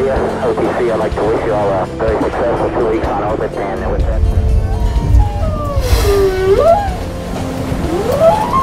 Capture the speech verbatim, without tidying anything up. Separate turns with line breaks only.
you. O T C, I'd like to wish you all a very successful two weeks on orbit, and with that...